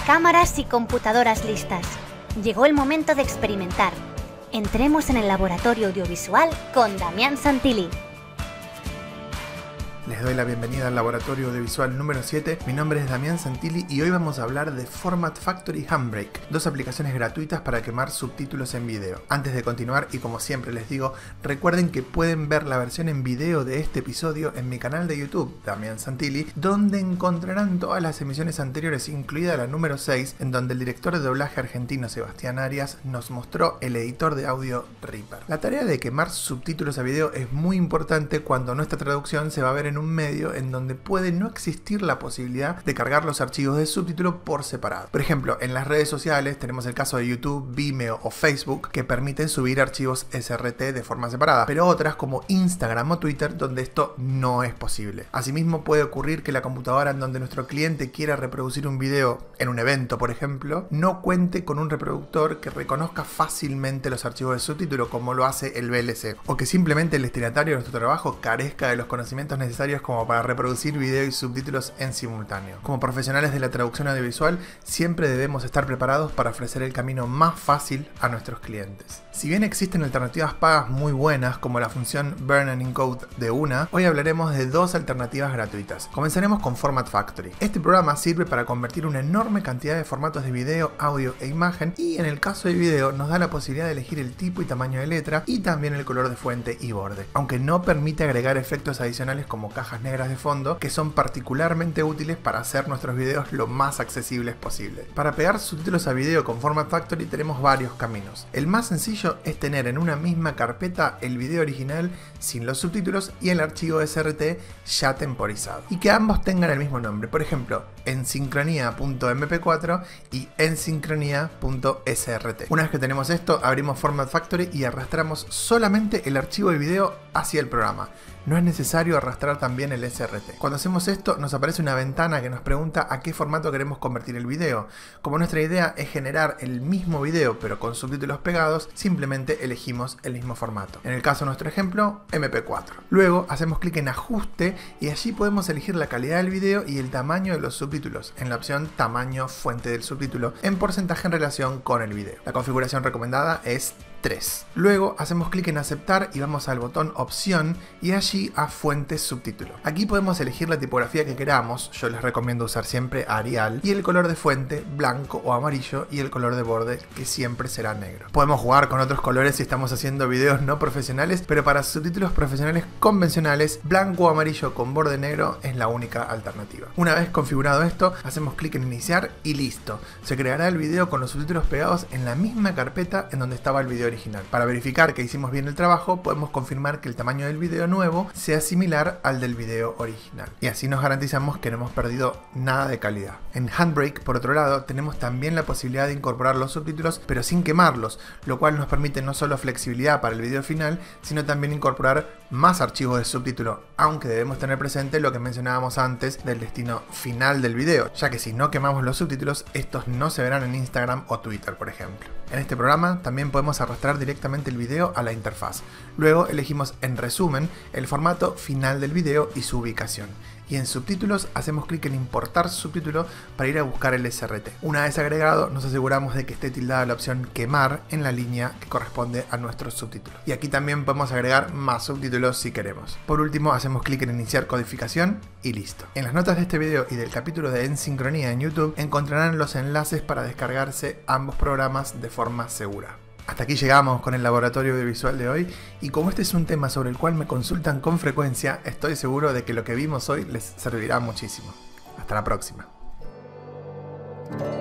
Cámaras y computadoras listas. Llegó el momento de experimentar. Entremos en el laboratorio audiovisual con Damián Santilli. Les doy la bienvenida al laboratorio audiovisual número 7, mi nombre es Damián Santilli y hoy vamos a hablar de Format Factory y Handbrake, dos aplicaciones gratuitas para quemar subtítulos en video. Antes de continuar, y como siempre les digo, recuerden que pueden ver la versión en video de este episodio en mi canal de YouTube, Damián Santilli, donde encontrarán todas las emisiones anteriores, incluida la número 6, en donde el director de doblaje argentino Sebastián Arias nos mostró el editor de audio Reaper. La tarea de quemar subtítulos a video es muy importante cuando nuestra traducción se va a ver en un medio en donde puede no existir la posibilidad de cargar los archivos de subtítulo por separado. Por ejemplo, en las redes sociales tenemos el caso de YouTube, Vimeo o Facebook que permiten subir archivos SRT de forma separada, pero otras como Instagram o Twitter donde esto no es posible. Asimismo, puede ocurrir que la computadora en donde nuestro cliente quiera reproducir un video en un evento, por ejemplo, no cuente con un reproductor que reconozca fácilmente los archivos de subtítulo como lo hace el VLC, o que simplemente el destinatario de nuestro trabajo carezca de los conocimientos necesarios como para reproducir video y subtítulos en simultáneo. Como profesionales de la traducción audiovisual, siempre debemos estar preparados para ofrecer el camino más fácil a nuestros clientes. Si bien existen alternativas pagas muy buenas, como la función Burn and Encode de Una, hoy hablaremos de dos alternativas gratuitas. Comenzaremos con Format Factory. Este programa sirve para convertir una enorme cantidad de formatos de video, audio e imagen, y en el caso de video nos da la posibilidad de elegir el tipo y tamaño de letra y también el color de fuente y borde, aunque no permite agregar efectos adicionales como cajas negras de fondo, que son particularmente útiles para hacer nuestros videos lo más accesibles posible. Para pegar subtítulos a video con Format Factory tenemos varios caminos. El más sencillo es tener en una misma carpeta el video original sin los subtítulos y el archivo SRT ya temporizado, y que ambos tengan el mismo nombre, por ejemplo ensincronía.mp4 y ensincronía.srt. Una vez que tenemos esto, abrimos Format Factory y arrastramos solamente el archivo de video hacia el programa. No es necesario arrastrar también el SRT. Cuando hacemos esto, nos aparece una ventana que nos pregunta a qué formato queremos convertir el video. Como nuestra idea es generar el mismo video pero con subtítulos pegados, simplemente elegimos el mismo formato. En el caso de nuestro ejemplo, MP4. Luego hacemos clic en Ajuste y allí podemos elegir la calidad del video y el tamaño de los subtítulos en la opción Tamaño fuente del subtítulo en porcentaje en relación con el video. La configuración recomendada es 3. Luego hacemos clic en Aceptar y vamos al botón Opción y allí a Fuente Subtítulo. Aquí podemos elegir la tipografía que queramos, yo les recomiendo usar siempre Arial, y el color de fuente, blanco o amarillo, y el color de borde, que siempre será negro. Podemos jugar con otros colores si estamos haciendo videos no profesionales, pero para subtítulos profesionales convencionales, blanco o amarillo con borde negro es la única alternativa. Una vez configurado esto, hacemos clic en Iniciar y listo. Se creará el video con los subtítulos pegados en la misma carpeta en donde estaba el video original. Para verificar que hicimos bien el trabajo, podemos confirmar que el tamaño del video nuevo sea similar al del video original. Y así nos garantizamos que no hemos perdido nada de calidad. En Handbrake, por otro lado, tenemos también la posibilidad de incorporar los subtítulos, pero sin quemarlos, lo cual nos permite no solo flexibilidad para el video final, sino también incorporar más archivos de subtítulo, aunque debemos tener presente lo que mencionábamos antes del destino final del video, ya que si no quemamos los subtítulos, estos no se verán en Instagram o Twitter, por ejemplo. En este programa también podemos arrastrar directamente el video a la interfaz. Luego elegimos en resumen el formato final del video y su ubicación. Y en subtítulos hacemos clic en importar subtítulo para ir a buscar el SRT. Una vez agregado, nos aseguramos de que esté tildada la opción quemar en la línea que corresponde a nuestros subtítulos. Y aquí también podemos agregar más subtítulos si queremos. Por último, hacemos clic en iniciar codificación y listo. En las notas de este video y del capítulo de En Sincronía en YouTube encontrarán los enlaces para descargarse ambos programas de forma segura. Hasta aquí llegamos con el laboratorio audiovisual de hoy, y como este es un tema sobre el cual me consultan con frecuencia, estoy seguro de que lo que vimos hoy les servirá muchísimo. Hasta la próxima.